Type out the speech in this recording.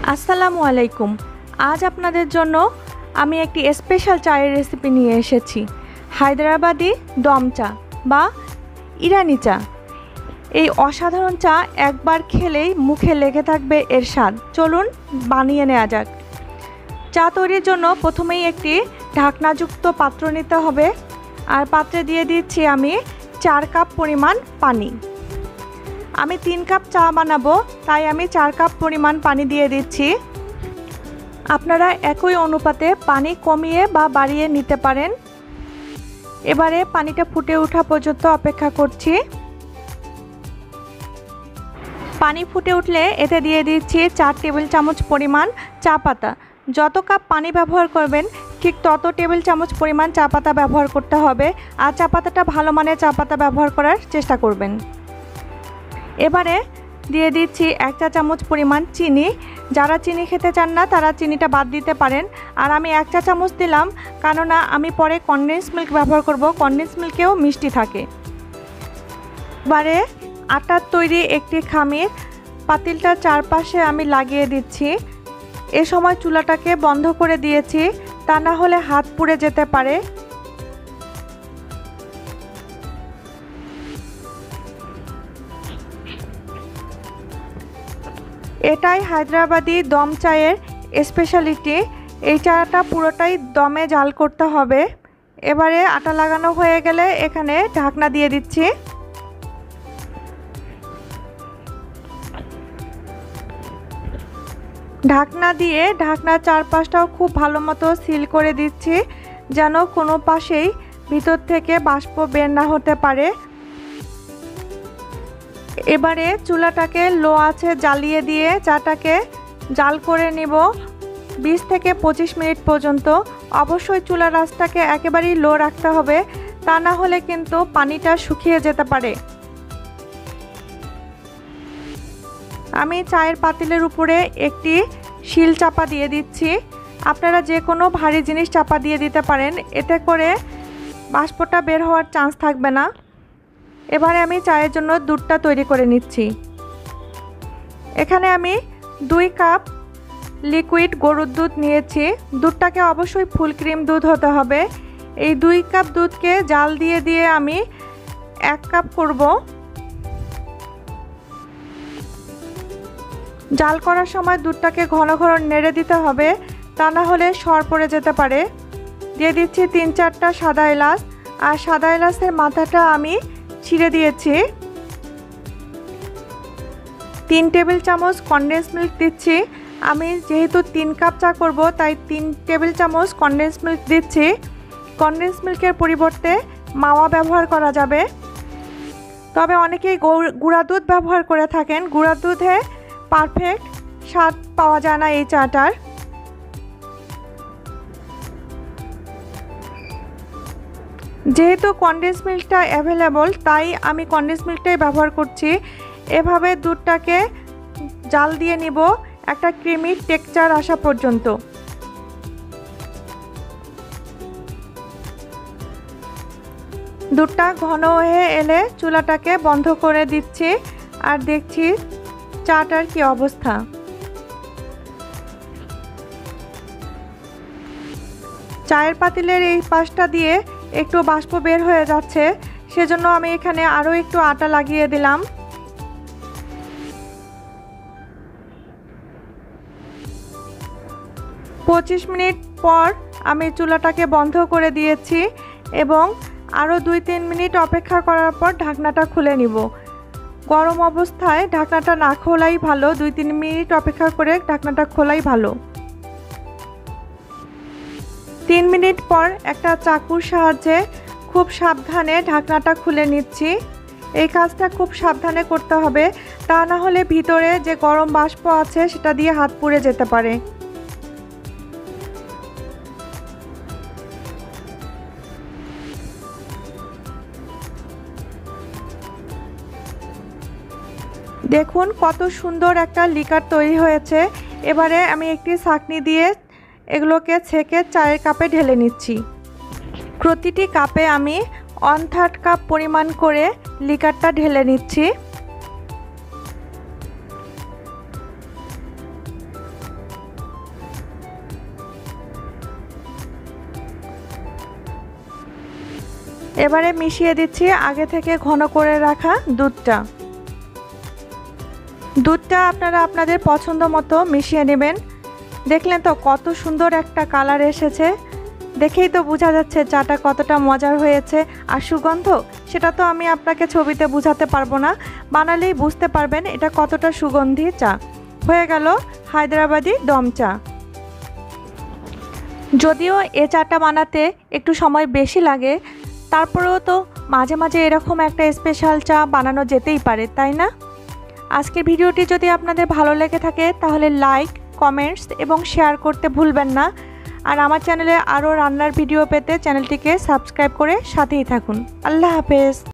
আসসালামু আলাইকুম। আজ আপনাদের জন্য আমি একটি স্পেশাল চায়ের রেসিপি নিয়ে এসেছি। হায়দ্রাবাদি দম চা বা ইরানি চা। এই অসাধারণ চা একবার খেলেই মুখে লেগে থাকবে এর স্বাদ। চলুন বানিয়ে নেওয়া যাক। চা তৈরির জন্য প্রথমেই একটি ঢাকনাযুক্ত পাত্র নিতে হবে, আর পাত্রে দিয়ে দিচ্ছি আমি 4 কাপ পরিমাণ পানি। আমি 3 কাপ চা বানাবো, তাই আমি 4 কাপ পরিমাণ পানি দিয়ে দিচ্ছি। আপনারা একই অনুপাতে পানি কমিয়ে বা বাড়িয়ে নিতে পারেন। এবারে পানিটা ফুটে ওঠা পর্যন্ত অপেক্ষা করছি। পানি ফুটে উঠলে এতে দিয়ে দিচ্ছি 4 টেবিল চামচ পরিমাণ চা পাতা। যত কাপ পানি ব্যবহার করবেন ঠিক তত টেবিল চামচ পরিমাণ চা পাতা ব্যবহার করতে হবে, আর চা পাতাটা ভালো মানের চা পাতা ব্যবহার করার চেষ্টা করবেন। এবারে দিয়ে দিচ্ছি 1 চা চামচ পরিমাণ চিনি। যারা চিনি খেতে চান না তারা চিনিটা বাদ দিতে পারেন। আর আমি 1 চা চামচ দিলাম, কেননা আমি পরে কনডেন্স মিল্ক ব্যবহার করব। কনডেন্স মিল্কেও মিষ্টি থাকে। এবারে আটার তৈরি একটি খামির পাতিলটার চারপাশে আমি লাগিয়ে দিচ্ছি। এ সময় চুলাটাকে বন্ধ করে দিয়েছি, তা না হলে হাত পুড়ে যেতে পারে। এটাই হায়দ্রাবাদি দম চায়ের স্পেশালিটি। এই চাটা পুরোটাই দমে জাল করতে হবে। এবারে আটা লাগানো হয়ে গেলে এখানে ঢাকনা দিয়ে দিচ্ছি। ঢাকনা দিয়ে ঢাকনার চারপাশটাও খুব ভালো মতো সিল করে দিচ্ছি, যেন কোনো পাশেই ভিতর থেকে বাষ্প বের না হতে পারে। এবারে চুলাটাকে লো আঁচে জ্বালিয়ে দিয়ে চাটাকে জাল করে নিব 20 থেকে 25 মিনিট পর্যন্ত। অবশ্যই চুলার আঁচটাকে একেবারেই লো রাখতে হবে, তা না হলে কিন্তু পানিটা শুকিয়ে যেতে পারে। আমি চায়ের পাতিলের উপরে একটি শিল চাপা দিয়ে দিচ্ছি। আপনারা যে কোনো ভারী জিনিস চাপা দিয়ে দিতে পারেন, এতে করে বাষ্পটা বের হওয়ার চান্স থাকবে না। এবারে আমি চায়ের জন্য দুধটা তৈরি করে নিচ্ছি। এখানে আমি 2 কাপ লিকুইড গরুর দুধ নিয়েছি। দুধটাকে অবশ্যই ফুল ক্রিম দুধ হতে হবে। এই 2 কাপ দুধকে জাল দিয়ে দিয়ে আমি 1 কাপ করব। জাল করার সময় দুধটাকে ঘন ঘন নেড়ে দিতে হবে, তা না হলে সর পড়ে যেতে পারে। দিয়ে দিচ্ছি 3-4টা সাদা এলাচ, আর সাদা এলাচের মাথাটা আমি ছিঁড়ে দিয়েছি। 3 টেবিল চামচ কনডেন্স মিল্ক দিচ্ছি। আমি যেহেতু 3 কাপ চা করব, তাই 3 টেবিল চামচ কনডেন্স মিল্ক দিচ্ছি। কনডেন্স মিল্কের পরিবর্তে মাওয়া ব্যবহার করা যাবে, তবে অনেকেই গুঁড়া দুধ ব্যবহার করে থাকেন। গুঁড়া দুধে পারফেক্ট স্বাদ পাওয়া যায় না এই চাটার। যেহেতু কনডেন্স মিল্কটা অ্যাভেলেবল, তাই আমি কনডেন্স মিল্কটাই ব্যবহার করছি। এভাবে দুধটাকে জাল দিয়ে নিব একটা ক্রিমি টেক্সচার আসা পর্যন্ত। দুধটা ঘন হয়ে এলে চুলাটাকে বন্ধ করে দিচ্ছি, আর দেখছি চাটার কি অবস্থা। চায়ের পাতিলের এই পাশটা দিয়ে একটু বাষ্প বের হয়ে যাচ্ছে, সেজন্য আমি এখানে আরও একটু আটা লাগিয়ে দিলাম। পঁচিশ মিনিট পর আমি চুলাটাকে বন্ধ করে দিয়েছি এবং আরও 2-3 মিনিট অপেক্ষা করার পর ঢাকনাটা খুলে নিব। গরম অবস্থায় ঢাকনাটা না খোলাই ভালো, 2-3 মিনিট অপেক্ষা করে ঢাকনাটা খোলাই ভালো। 3 মিনিট পর একটা চাকুর সাহায্যে খুব সাবধানে ঢাকনাটা খুলে নিচ্ছি। এই কাজটা খুব সাবধানে করতে হবে, তা না হলে ভিতরে যে গরম বাষ্প আছে সেটা দিয়ে হাত পুড়ে যেতে পারে। দেখুন কত সুন্দর একটা লিকার তৈরি হয়েছে। এবারে আমি একটি ছাঁকনি দিয়ে এগুলোকে ছেঁকে চায়ের কাপে ঢেলে নিচ্ছি। প্রতিটি কাপে আমি 1/3 কাপ পরিমাণ করে লিকারটা ঢেলে নিচ্ছি। এবারে মিশিয়ে দিচ্ছি আগে থেকে ঘন করে রাখা দুধটা। দুধটা আপনারা আপনাদের পছন্দ মতো মিশিয়ে নেবেন। দেখলেন তো কত সুন্দর একটা কালার এসেছে, দেখেই তো বোঝা যাচ্ছে চাটা কতটা মজার হয়েছে। আর সুগন্ধ সেটা তো আমি আপনাকে ছবিতে বোঝাতে পারবো না, বানালেই বুঝতে পারবেন এটা কতটা সুগন্ধি চা। হয়ে গেল হায়দ্রাবাদি দম চা। যদিও এ চাটা বানাতে একটু সময় বেশি লাগে, তারপরেও তো মাঝে মাঝে এরকম একটা স্পেশাল চা বানানো যেতেই পারে, তাই না? আজকের ভিডিওটি যদি আপনাদের ভালো লেগে থাকে তাহলে লাইক, কমেন্টস এবং শেয়ার করতে ভুলবেন না। আর আমার চ্যানেলে আরও রান্নার ভিডিও পেতে চ্যানেলটিকে সাবস্ক্রাইব করে সাথেই থাকুন। আল্লাহ হাফেজ।